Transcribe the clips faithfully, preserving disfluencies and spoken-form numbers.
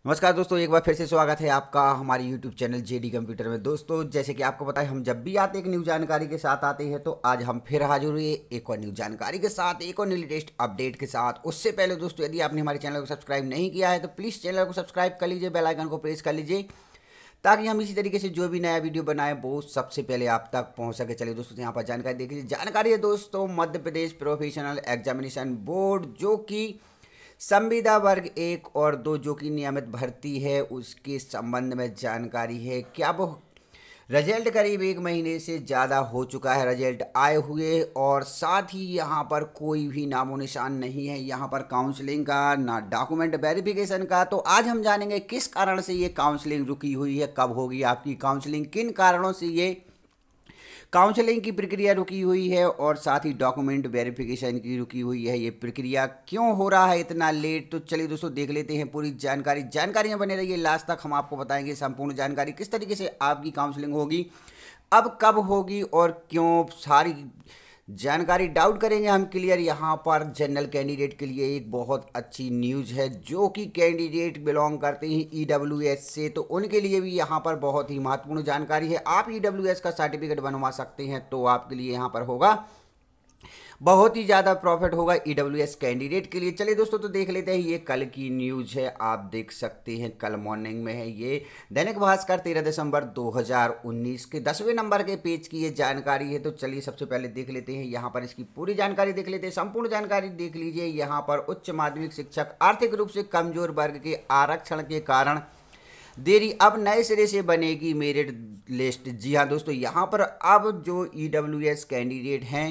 नमस्कार दोस्तों, एक बार फिर से स्वागत है आपका हमारे यूट्यूब चैनल जेडी कंप्यूटर में। दोस्तों, जैसे कि आपको पता है, हम जब भी आते हैं एक न्यू जानकारी के साथ आते हैं, तो आज हम फिर हाजिर हुए एक और न्यू जानकारी के साथ, एक और न्यू लेटेस्ट अपडेट के साथ। उससे पहले दोस्तों, यदि आपने हमारे चैनल को सब्सक्राइब नहीं किया है तो प्लीज़ चैनल को सब्सक्राइब कर लीजिए, बेल आइकन को प्रेस कर लीजिए, ताकि हम इसी तरीके से जो भी नया वीडियो बनाए वो सबसे पहले आप तक पहुंच सके। चलिए दोस्तों, यहाँ पर जानकारी देख लीजिए। जानकारी है दोस्तों, Madhya Pradesh professional examination board, जो कि संविदा वर्ग एक और दो जो कि नियमित भर्ती है, उसके संबंध में जानकारी है। क्या वो रिजल्ट करीब एक महीने से ज़्यादा हो चुका है रिजल्ट आए हुए, और साथ ही यहाँ पर कोई भी नामो निशान नहीं है यहाँ पर काउंसलिंग का, ना डॉक्यूमेंट वेरिफिकेशन का। तो आज हम जानेंगे किस कारण से ये काउंसलिंग रुकी हुई है, कब होगी आपकी काउंसलिंग, किन कारणों से ये काउंसलिंग की प्रक्रिया रुकी हुई है, और साथ ही डॉक्यूमेंट वेरिफिकेशन की रुकी हुई है। ये प्रक्रिया क्यों हो रहा है इतना लेट? तो चलिए दोस्तों, देख लेते हैं पूरी जानकारी। जानकारी में बने रहिए लास्ट तक, हम आपको बताएंगे संपूर्ण जानकारी, किस तरीके से आपकी काउंसलिंग होगी, अब कब होगी और क्यों, सारी जानकारी डाउट करेंगे हम क्लियर। यहाँ पर जनरल कैंडिडेट के लिए एक बहुत अच्छी न्यूज़ है, जो कि कैंडिडेट बिलोंग करते हैं ईडब्ल्यूएस से, तो उनके लिए भी यहाँ पर बहुत ही महत्वपूर्ण जानकारी है। आप ईडब्ल्यूएस का सर्टिफिकेट बनवा सकते हैं, तो आपके लिए यहाँ पर होगा बहुत ही ज़्यादा प्रॉफिट होगा ईडब्ल्यूएस कैंडिडेट के लिए। चलिए दोस्तों, तो देख लेते हैं, ये कल की न्यूज़ है, आप देख सकते हैं, कल मॉर्निंग में है। ये दैनिक भास्कर तेरह दिसंबर दो हज़ार उन्नीस के दसवें नंबर के पेज की ये जानकारी है। तो चलिए सबसे पहले देख लेते हैं, यहाँ पर इसकी पूरी जानकारी देख लेते हैं, संपूर्ण जानकारी देख लीजिए। यहाँ पर उच्च माध्यमिक शिक्षक आर्थिक रूप से कमजोर वर्ग के आरक्षण के कारण देरी, अब नए सिरे से बनेगी मेरिट लिस्ट। जी हाँ दोस्तों, यहाँ पर अब जो ईडब्ल्यूएस कैंडिडेट हैं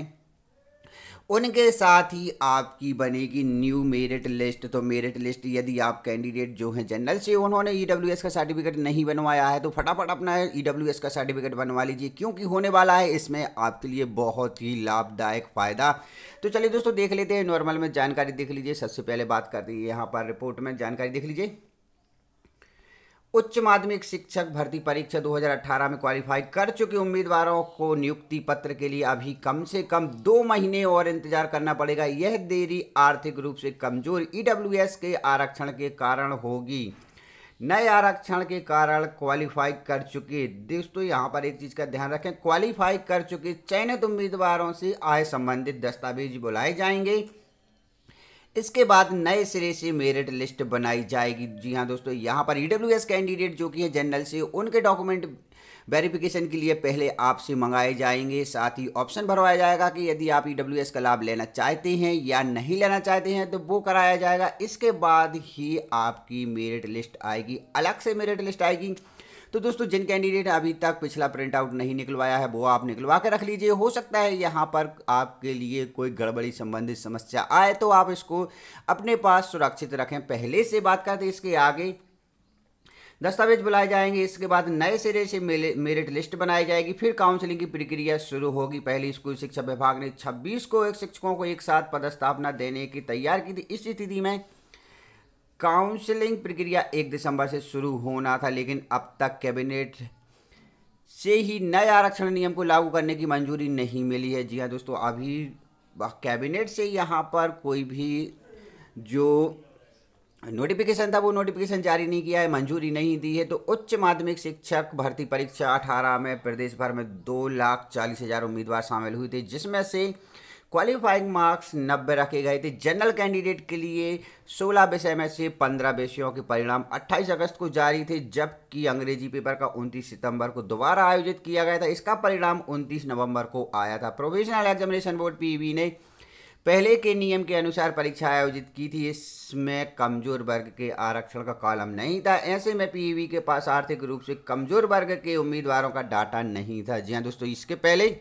उनके साथ ही आपकी बनेगी न्यू मेरिट लिस्ट। तो मेरिट लिस्ट, यदि आप कैंडिडेट जो हैं जनरल से, उन्होंने ईडब्ल्यूएस का सर्टिफिकेट नहीं बनवाया है, तो फटाफट अपना ईडब्ल्यूएस का सर्टिफिकेट बनवा लीजिए, क्योंकि होने वाला है इसमें आपके लिए बहुत ही लाभदायक फ़ायदा। तो चलिए दोस्तों, देख लेते हैं, नॉर्मल में जानकारी देख लीजिए। सबसे पहले बात करते हैं यहाँ पर रिपोर्ट में, जानकारी देख लीजिए। उच्च माध्यमिक शिक्षक भर्ती परीक्षा दो हज़ार अठारह में क्वालिफाई कर चुके उम्मीदवारों को नियुक्ति पत्र के लिए अभी कम से कम दो महीने और इंतजार करना पड़ेगा। यह देरी आर्थिक रूप से कमजोर ईडब्ल्यूएस के आरक्षण के कारण होगी। नए आरक्षण के कारण क्वालिफाई कर चुके, दोस्तों यहाँ पर एक चीज़ का ध्यान रखें, क्वालिफाई कर चुके चयनित उम्मीदवारों से आय संबंधित दस्तावेज बुलाए जाएंगे। इसके बाद नए सिरे से मेरिट लिस्ट बनाई जाएगी। जी हाँ दोस्तों, यहाँ पर ईडब्ल्यूएस कैंडिडेट जो कि है जनरल से, उनके डॉक्यूमेंट वेरिफिकेशन के लिए पहले आपसे मंगाए जाएंगे। साथ ही ऑप्शन भरवाया जाएगा कि यदि आप ईडब्ल्यूएस का लाभ लेना चाहते हैं या नहीं लेना चाहते हैं, तो वो कराया जाएगा। इसके बाद ही आपकी मेरिट लिस्ट आएगी, अलग से मेरिट लिस्ट आएगी। तो दोस्तों, जिन कैंडिडेट अभी तक पिछला प्रिंट आउट नहीं निकलवाया है, वो आप निकलवा के रख लीजिए। हो सकता है यहाँ पर आपके लिए कोई गड़बड़ी संबंधित समस्या आए, तो आप इसको अपने पास सुरक्षित रखें। पहले से बात करते हैं, इसके आगे दस्तावेज बुलाए जाएंगे, इसके बाद नए सिरे से मेरिट लिस्ट बनाई जाएगी, फिर काउंसलिंग की प्रक्रिया शुरू होगी। पहले स्कूल शिक्षा विभाग ने छब्बीस को एक शिक्षकों को एक साथ पदस्थापना देने की तैयार की थी। इस स्थिति में काउंसलिंग प्रक्रिया एक दिसंबर से शुरू होना था, लेकिन अब तक कैबिनेट से ही नए आरक्षण नियम को लागू करने की मंजूरी नहीं मिली है। जी हाँ दोस्तों, अभी कैबिनेट से यहाँ पर कोई भी जो नोटिफिकेशन था वो नोटिफिकेशन जारी नहीं किया है, मंजूरी नहीं दी है। तो उच्च माध्यमिक शिक्षक भर्ती परीक्षा अठारह में प्रदेश भर में दो लाख चालीस हज़ार उम्मीदवार शामिल हुए थे, जिसमें से क्वालिफाइंग मार्क्स नब्बे रखे गए थे। जनरल कैंडिडेट के लिए सोलह विषय में से पंद्रह विषयों के परिणाम अट्ठाईस अगस्त को जारी थे, जबकि अंग्रेजी पेपर का उनतीस सितंबर को दोबारा आयोजित किया गया था। इसका परिणाम उनतीस नवंबर को आया था। प्रोफेशनल एग्जामिनेशन बोर्ड पीईबी ने पहले के नियम के अनुसार परीक्षा आयोजित की थी। इसमें कमजोर वर्ग के आरक्षण का कॉलम नहीं था। ऐसे में पीईबी के पास आर्थिक रूप से कमजोर वर्ग के उम्मीदवारों का डाटा नहीं था। जी हाँ दोस्तों, इसके पहले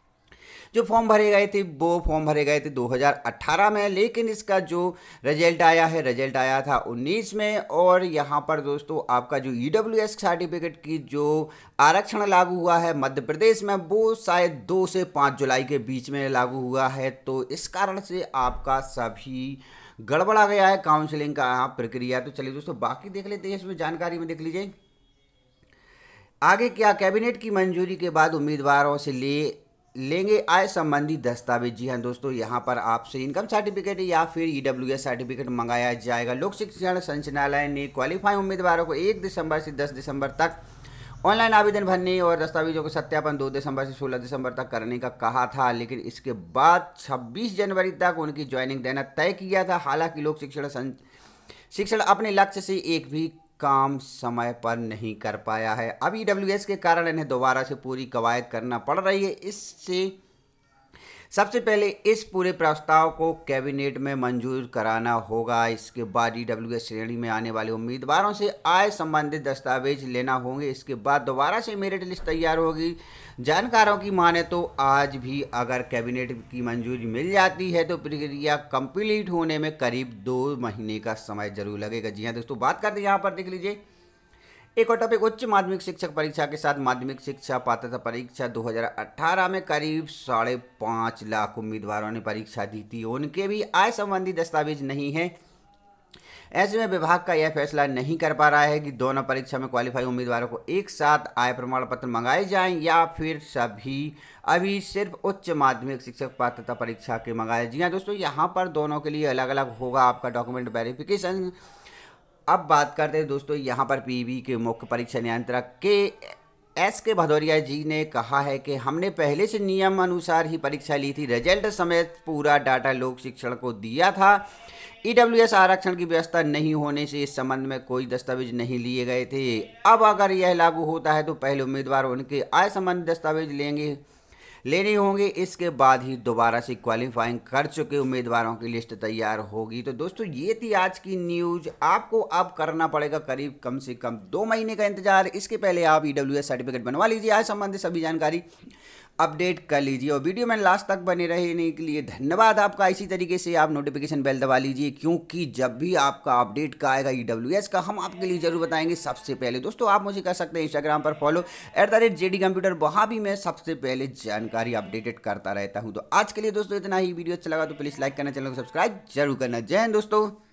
जो फॉर्म भरे गए थे वो फॉर्म भरे गए थे दो हज़ार अठारह में, लेकिन इसका जो रिजल्ट आया है, रिजल्ट आया था उन्नीस में। और यहाँ पर दोस्तों, आपका जो ईडब्ल्यूएस सर्टिफिकेट की जो आरक्षण लागू हुआ है मध्य प्रदेश में, वो शायद दो से पाँच जुलाई के बीच में लागू हुआ है। तो इस कारण से आपका सभी गड़बड़ा गया है काउंसलिंग का प्रक्रिया। तो चलिए दोस्तों, बाकी देख लेते हैं, इसमें जानकारी में देख लीजिए आगे क्या। कैबिनेट की मंजूरी के बाद उम्मीदवारों से ले लेंगे आय संबंधी दस्तावेज। जी हाँ दोस्तों, यहाँ पर आपसे इनकम सर्टिफिकेट या फिर ईडब्ल्यूएस सर्टिफिकेट मंगाया जाएगा। लोक शिक्षण संचालनालय ने क्वालिफाइंग उम्मीदवारों को एक दिसंबर से दस दिसंबर तक ऑनलाइन आवेदन भरने और दस्तावेजों का सत्यापन दो दिसंबर से सोलह दिसंबर तक करने का कहा था, लेकिन इसके बाद छब्बीस जनवरी तक उनकी ज्वाइनिंग देना तय किया था। हालांकि लोक शिक्षण शिक्षण अपने लक्ष्य से एक भी काम समय पर नहीं कर पाया है। अब ईडब्ल्यूएस के कारण इन्हें दोबारा से पूरी कवायद करना पड़ रही है। इससे सबसे पहले इस पूरे प्रस्ताव को कैबिनेट में मंजूर कराना होगा। इसके बाद ईडब्ल्यूएस श्रेणी में आने वाले उम्मीदवारों से आय संबंधित दस्तावेज लेना होंगे। इसके बाद दोबारा से मेरिट लिस्ट तैयार होगी। जानकारों की माने तो आज भी अगर कैबिनेट की मंजूरी मिल जाती है तो प्रक्रिया कंप्लीट होने में करीब दो महीने का समय जरूर लगेगा। जी हाँ दोस्तों, बात करते हैं यहाँ पर देख लीजिए एक और टॉपिक, उच्च माध्यमिक शिक्षक परीक्षा के साथ माध्यमिक शिक्षा पात्रता परीक्षा दो हज़ार अठारह में करीब साढ़े पाँच लाख उम्मीदवारों ने परीक्षा दी थी। उनके भी आय संबंधी दस्तावेज नहीं है। ऐसे में विभाग का यह फैसला नहीं कर पा रहा है कि दोनों परीक्षा में क्वालिफाई उम्मीदवारों को एक साथ आय प्रमाण पत्र मंगाए जाएं या फिर सभी अभी सिर्फ उच्च माध्यमिक शिक्षक पात्रता परीक्षा के मंगाए। जी हाँ दोस्तों, यहाँ पर दोनों के लिए अलग अलग होगा आपका डॉक्यूमेंट वेरिफिकेशन। अब बात करते हैं दोस्तों, यहाँ पर पीवी के मुख्य परीक्षा नियंत्रक के एस के भदौरिया जी ने कहा है कि हमने पहले से नियम अनुसार ही परीक्षा ली थी, रिजल्ट समेत पूरा डाटा लोक शिक्षण को दिया था। ईडब्ल्यूएस आरक्षण की व्यवस्था नहीं होने से इस संबंध में कोई दस्तावेज नहीं लिए गए थे। अब अगर यह लागू होता है तो पहले उम्मीदवार उनके आय संबंधी दस्तावेज लेंगे लेने होंगे। इसके बाद ही दोबारा से क्वालिफाइंग कर चुके उम्मीदवारों की लिस्ट तैयार होगी। तो दोस्तों, ये थी आज की न्यूज। आपको अब करना पड़ेगा करीब कम से कम दो महीने का इंतजार। इसके पहले आप ईडब्ल्यूएस सर्टिफिकेट बनवा लीजिए, आज संबंधित सभी जानकारी अपडेट कर लीजिए। और वीडियो में लास्ट तक बने रहने के लिए धन्यवाद आपका। इसी तरीके से आप नोटिफिकेशन बेल दबा लीजिए, क्योंकि जब भी आपका अपडेट का आएगा ईडब्ल्यूएस का, हम आपके लिए जरूर बताएंगे सबसे पहले। दोस्तों, आप मुझे कर सकते हैं इंस्टाग्राम पर follow at the rate J D computer, वहाँ भी मैं सबसे पहले जानकारी अपडेटेड करता रहता हूँ। तो आज के लिए दोस्तों इतना ही। वीडियो अच्छा लगा तो प्लीज़ लाइक करना, चैनल को सब्सक्राइब जरूर करना। जय हिंद दोस्तों।